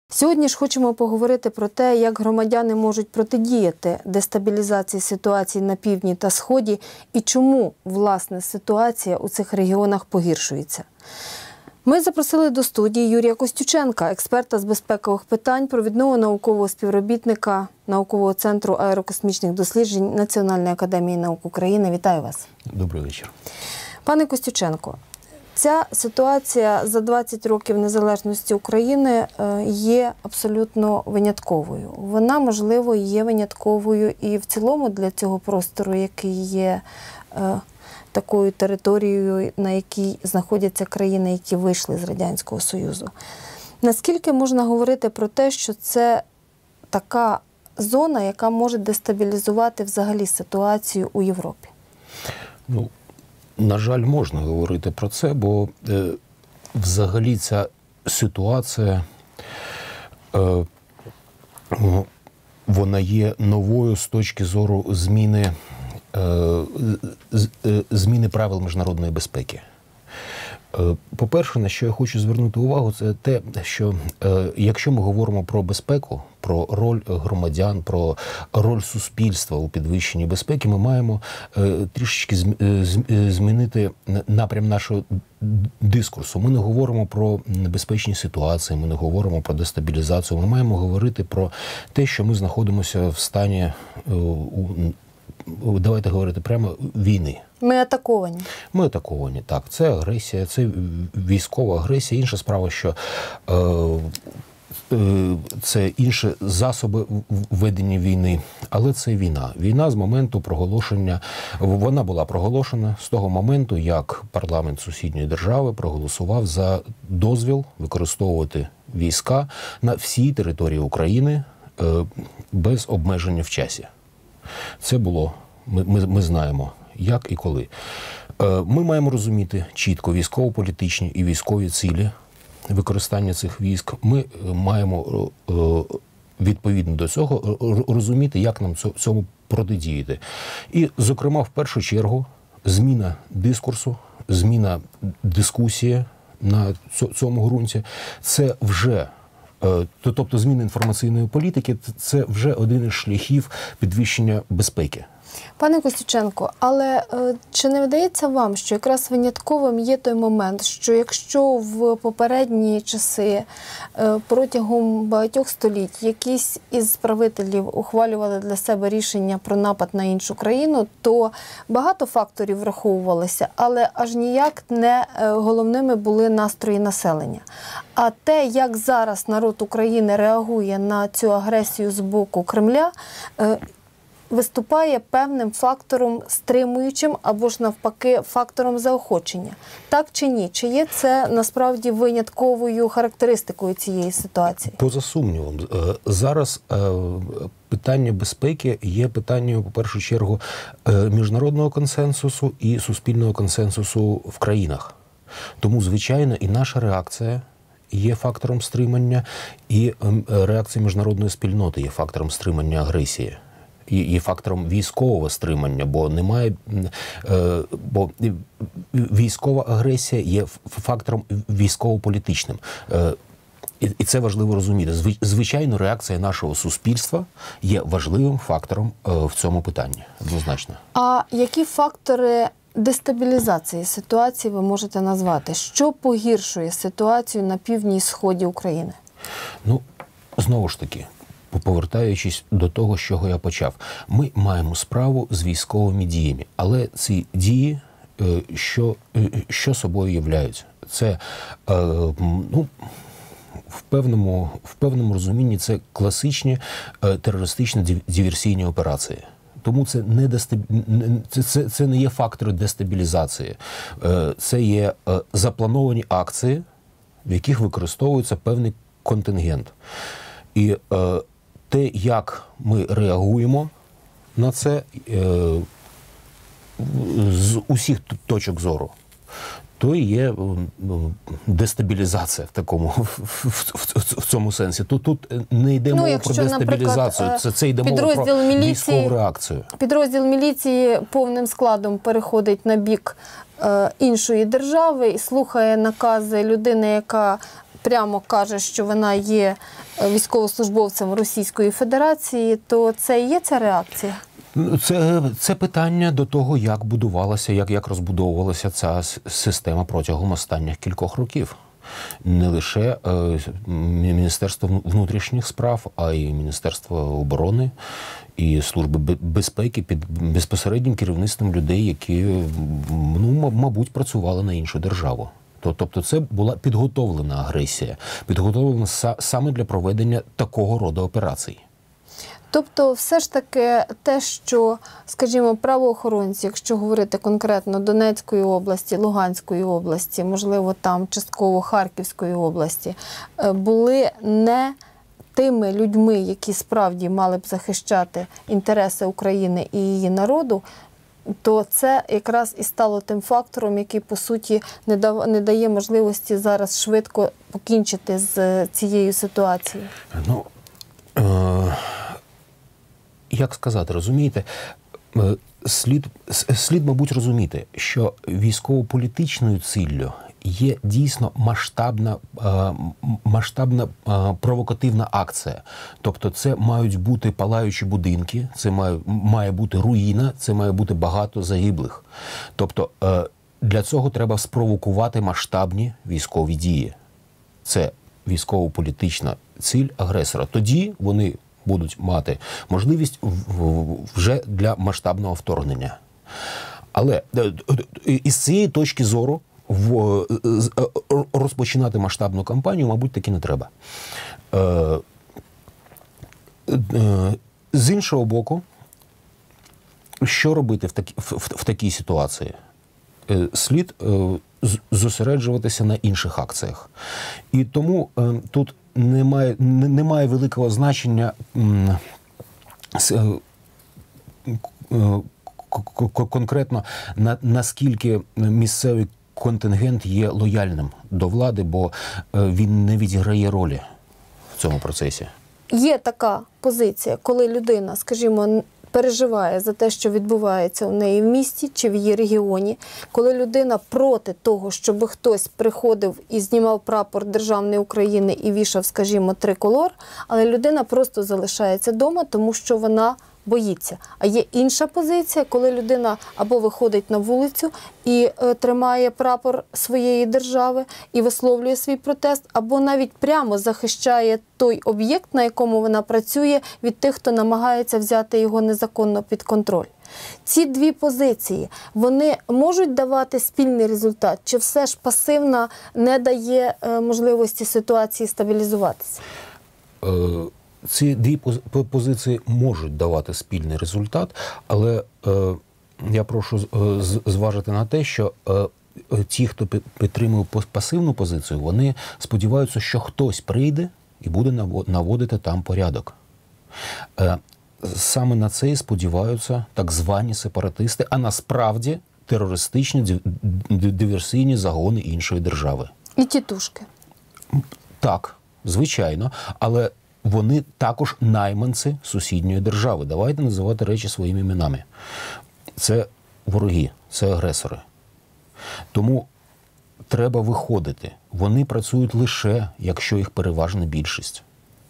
Сьогодні ж хочемо поговорити про те, як громадяни можуть протидіяти дестабілізації ситуації на півдні та сході і чому, власне, ситуація у цих регіонах погіршується. Ми запросили до студії Юрія Костюченка, експерта з безпекових питань, провідного наукового співробітника Наукового центру аерокосмічних досліджень Національної академії наук України. Вітаю вас. Добрий вечір. Пане Костюченко, ця ситуація за 20 років незалежності України є абсолютно винятковою. Вона, можливо, є винятковою і в цілому для цього простору, який є такою територією, на якій знаходяться країни, які вийшли з Радянського Союзу. Наскільки можна говорити про те, що це така зона, яка може дестабілізувати взагалі ситуацію у Європі? Ну, на жаль, можна говорити про це, бо взагалі ця ситуація, вона є новою з точки зору зміни правил міжнародної безпеки. По-перше, на що я хочу звернути увагу, це те, що якщо ми говоримо про безпеку, про роль громадян, про роль суспільства у підвищенні безпеки, ми маємо трішечки змінити напрям нашого дискурсу. Ми не говоримо про небезпечні ситуації, ми не говоримо про дестабілізацію, ми маємо говорити про те, що ми знаходимося в стані, давайте говорити прямо, війни. Ми атаковані. Ми атаковані, так. Це агресія, це військова агресія. Інша справа, що це інші засоби ведення війни. Але це війна. Війна з моменту проголошення, вона була проголошена з того моменту, як парламент сусідньої держави проголосував за дозвіл використовувати війська на всій території України без обмеження в часі. Це було, ми знаємо, як і коли. Ми маємо розуміти чітко військово-політичні і військові цілі використання цих військ. Ми маємо відповідно до цього розуміти, як нам цьому протидіяти. І, зокрема, в першу чергу, зміна дискурсу, зміна дискусії на цьому ґрунті – це вже, тобто зміна інформаційної політики – це вже один із шляхів підвищення безпеки. Пане Костюченко, але чи не видається вам, що якраз винятковим є той момент, що якщо в попередні часи протягом багатьох століть якісь із правителів ухвалювали для себе рішення про напад на іншу країну, то багато факторів враховувалися, але аж ніяк не головними були настрої населення. А те, як зараз народ України реагує на цю агресію з боку Кремля, виступає певним фактором стримуючим або ж навпаки фактором заохочення. Так чи ні? Чи є це насправді винятковою характеристикою цієї ситуації? Поза сумнівом. Зараз питання безпеки є питанням, по першу чергу, міжнародного консенсусу і суспільного консенсусу в країнах. Тому, звичайно, і наша реакція є фактором стримання, і реакція міжнародної спільноти є фактором стримання агресії. Є фактором військового стримання, бо немає, бо військова агресія є фактором військово-політичним. І це важливо розуміти. Звичайно, реакція нашого суспільства є важливим фактором в цьому питанні, однозначно. А які фактори дестабілізації ситуації ви можете назвати? Що погіршує ситуацію на півдні і сході України? Ну, знову ж таки, повертаючись до того, з чого я почав, ми маємо справу з військовими діями, але ці дії, що собою являють? Це, ну, в певному розумінні, це класичні терористично-диверсійні операції. Тому це не є фактори дестабілізації. Це є заплановані акції, в яких використовується певний контингент. І те, як ми реагуємо на це з усіх точок зору, то є дестабілізація в цьому сенсі. Тут не йде мова про дестабілізацію, це йде мова про військову реакцію. Підрозділ міліції повним складом переходить на бік іншої держави і слухає накази людини, яка прямо каже, що вона є військовослужбовцем Російської Федерації, то це і є ця реакція? Це питання до того, як будувалася, як розбудовувалася ця система протягом останніх кількох років. Не лише Міністерство внутрішніх справ, а й Міністерство оборони і Служби безпеки під безпосереднім керівництвом людей, які, мабуть, працювали на іншу державу. Тобто це була підготовлена агресія, підготовлена саме для проведення такого роду операцій. Тобто все ж таки те, що, скажімо, правоохоронці, якщо говорити конкретно Донецької області, Луганської області, можливо, там частково Харківської області, були не тими людьми, які справді мали б захищати інтереси України і її народу, то це якраз і стало тим фактором, який, по суті, не дає можливості зараз швидко покінчити з цією ситуацією. Як сказати, розумієте, слід, мабуть, розуміти, що військово-політичною ціллю є дійсно масштабна провокативна акція. Тобто це мають бути палаючі будинки, це має бути руїна, це має бути багато загиблих. Тобто для цього треба спровокувати масштабні військові дії. Це військово-політична ціль агресора. Тоді вони будуть мати можливість вже для масштабного вторгнення. Але із цієї точки зору розпочинати масштабну кампанію, мабуть, таки не треба. З іншого боку, що робити в такій ситуації? Слід зосереджуватися на інших акціях. І тому тут немає великого значення конкретно наскільки місцевий контингент є лояльним до влади, бо він не відіграє ролі в цьому процесі. Є така позиція, коли людина, скажімо, переживає за те, що відбувається у неї в місті чи в її регіоні, коли людина проти того, щоб хтось приходив і знімав прапор Державної України і вішав, скажімо, триколор, але людина просто залишається вдома, тому що вона боїться. А є інша позиція, коли людина або виходить на вулицю і тримає прапор своєї держави і висловлює свій протест, або навіть прямо захищає той об'єкт, на якому вона працює, від тих, хто намагається взяти його незаконно під контроль. Ці дві позиції, вони можуть давати спільний результат? Чи все ж пасивна не дає можливості ситуації стабілізуватися? Ці дві позиції можуть давати спільний результат, але я прошу зважити на те, що ті, хто підтримує пасивну позицію, вони сподіваються, що хтось прийде і буде наводити там порядок. Саме на це і сподіваються так звані сепаратисти, а насправді терористичні диверсійні загони іншої держави. І тітушки. Так, звичайно, але вони також найманці сусідньої держави. Давайте називати речі своїми іменами. Це вороги, це агресори. Тому треба виходити. Вони працюють лише, якщо їх переважна більшість.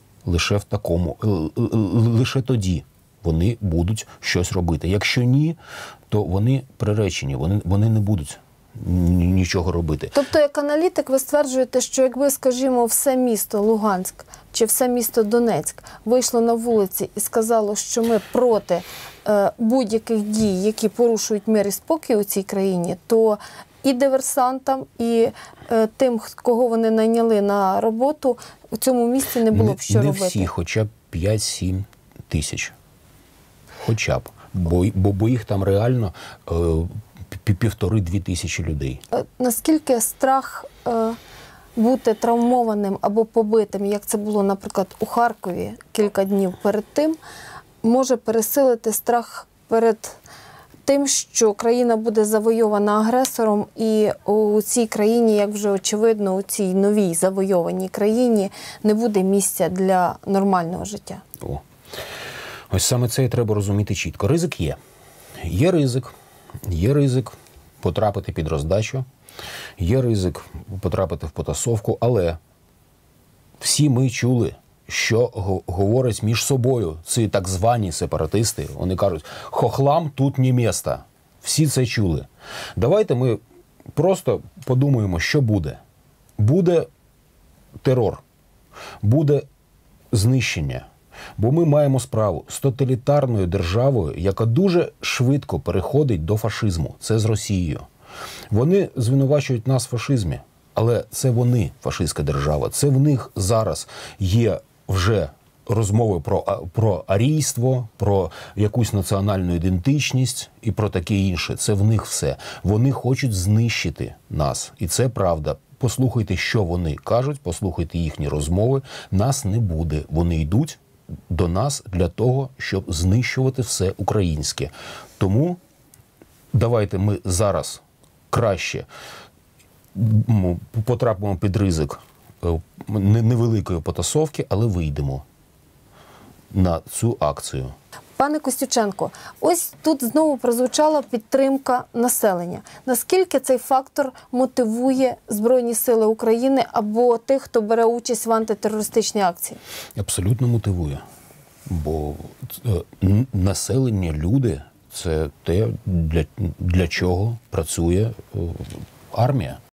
Лише тоді вони будуть щось робити. Якщо ні, то вони приречені, вони не будуть нічого робити. Тобто, як аналітик, ви стверджуєте, що якби, скажімо, все місто Луганськ чи все місто Донецьк вийшло на вулиці і сказало, що ми проти будь-яких дій, які порушують мир і спокій у цій країні, то і диверсантам, і тим, кого вони найняли на роботу, у цьому місці не було б що робити. Не всі, хоча б 5-7 тисяч. Хоча б. Бо їх там реально 1,5-2 тисячі людей. Наскільки страх бути травмованим або побитим, як це було, наприклад, у Харкові кілька днів перед тим, може пересилити страх перед тим, що країна буде завойована агресором, і у цій країні, як вже очевидно, у цій новій завойованій країні не буде місця для нормального життя? Ось саме це і треба розуміти чітко. Ризик є. Є ризик потрапити під роздачу, є ризик потрапити в потасовку, але Всі ми чули, що говорять між собою ці так звані сепаратисти. Вони кажуть, хохлам тут не місто. Всі це чули. Давайте ми просто подумаємо, що буде. Буде терор, буде знищення. Бо ми маємо справу з тоталітарною державою, яка дуже швидко переходить до фашизму. Це з Росією. Вони звинувачують нас в фашизмі, але це вони, фашистська держава. Це в них зараз є вже розмови про арійство, про якусь національну ідентичність і про таке інше. Це в них все. Вони хочуть знищити нас. І це правда. Послухайте, що вони кажуть, послухайте їхні розмови. Нас не буде. Вони йдуть до нас для того, щоб знищувати все українське. Тому давайте ми зараз краще потрапимо під ризик невеликої потасовки, але вийдемо на цю акцію. Пане Костюченко, ось тут знову прозвучала підтримка населення. Наскільки цей фактор мотивує Збройні Сили України або тих, хто бере участь в антитерористичній акції? Абсолютно мотивує. Бо населення, люди – це те, для чого працює армія.